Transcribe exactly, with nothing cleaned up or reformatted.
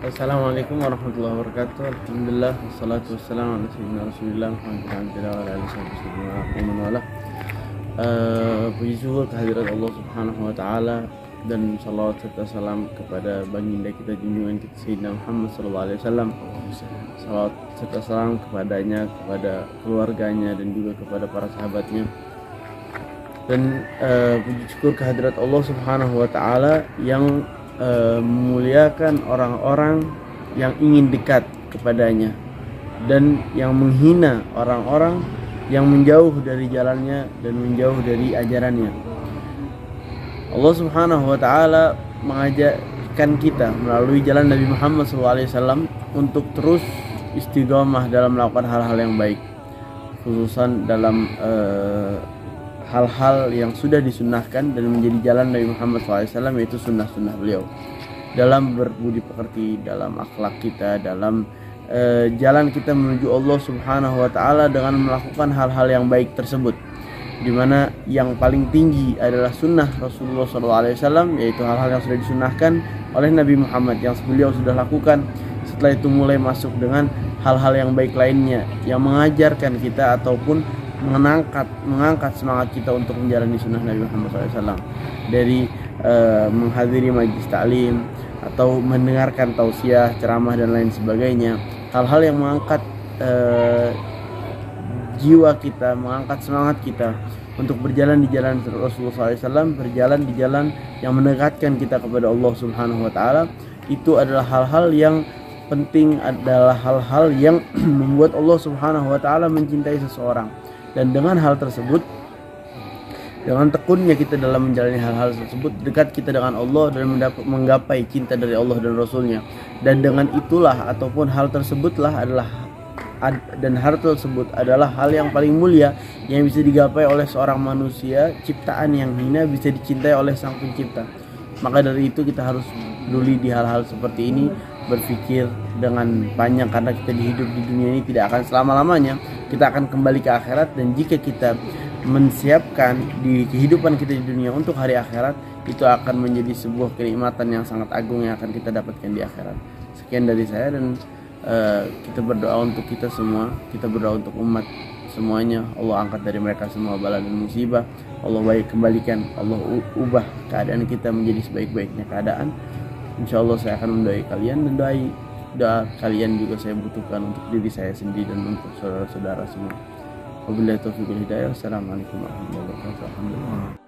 Assalamualaikum warahmatullahi wabarakatuh. Alhamdulillah wassalatu wassalamu ala sayyidina Rasulillah Muhammad wa ala alihi wasallam wa ala. Eh, puji syukur kehadirat Allah Subhanahu wa taala dan salawat serta salam kepada baginda kita junjungan kita Sayyidina Muhammad sallallahu alaihi wasallam. Salawat serta salam kepadanya, kepada keluarganya dan juga kepada para sahabatnya. Dan eh, puji syukur kehadirat Allah Subhanahu wa taala yang Uh, memuliakan orang-orang yang ingin dekat kepadanya dan yang menghina orang-orang yang menjauh dari jalannya dan menjauh dari ajarannya. Allah Subhanahu wa taala mengajarkan kita melalui jalan Nabi Muhammad shallallahu alaihi wasallam untuk terus istiqomah dalam melakukan hal-hal yang baik, khususan dalam uh, hal-hal yang sudah disunnahkan dan menjadi jalan Nabi Muhammad shallallahu alaihi wasallam, yaitu sunnah-sunnah beliau dalam berbudi pekerti, dalam akhlak kita, dalam uh, jalan kita menuju Allah Subhanahu wa taala dengan melakukan hal-hal yang baik tersebut, dimana yang paling tinggi adalah sunnah Rasulullah shallallahu alaihi wasallam, yaitu hal-hal yang sudah disunnahkan oleh Nabi Muhammad yang beliau sudah lakukan. Setelah itu mulai masuk dengan hal-hal yang baik lainnya yang mengajarkan kita ataupun mengangkat mengangkat semangat kita untuk menjalani sunnah Nabi Muhammad shallallahu alaihi wasallam, dari uh, menghadiri majlis taklim atau mendengarkan tausiah, ceramah dan lain sebagainya. Hal-hal yang mengangkat uh, jiwa kita, mengangkat semangat kita untuk berjalan di jalan Rasulullah shallallahu alaihi wasallam, berjalan di jalan yang mendekatkan kita kepada Allah Subhanahu wa taala. Itu adalah hal-hal yang penting, adalah hal-hal yang membuat Allah Subhanahu wa taala mencintai seseorang. Dan dengan hal tersebut, dengan tekunnya kita dalam menjalani hal-hal tersebut, dekat kita dengan Allah dan mendapat, menggapai cinta dari Allah dan Rasulnya. Dan dengan itulah ataupun hal tersebutlah adalah dan hal tersebut adalah hal yang paling mulia yang bisa digapai oleh seorang manusia, ciptaan yang hina bisa dicintai oleh Sang Pencipta. Maka dari itu kita harus peduli di hal-hal seperti ini, berpikir dengan panjang, karena kita hidup di dunia ini tidak akan selama-lamanya. Kita akan kembali ke akhirat, dan jika kita menyiapkan di kehidupan kita di dunia untuk hari akhirat, itu akan menjadi sebuah kenikmatan yang sangat agung yang akan kita dapatkan di akhirat. Sekian dari saya, dan uh, kita berdoa untuk kita semua, kita berdoa untuk umat semuanya. Allah angkat dari mereka semua bala dan musibah. Allah baik kembalikan, Allah ubah keadaan kita menjadi sebaik-baiknya keadaan. Insya Allah saya akan mendoai kalian, dan doai doa kalian juga saya butuhkan untuk diri saya sendiri dan untuk saudara-saudara semua. Wabillahi taufiq wal hidayah. Wassalamualaikum warahmatullahi wabarakatuh. Alhamdulillah.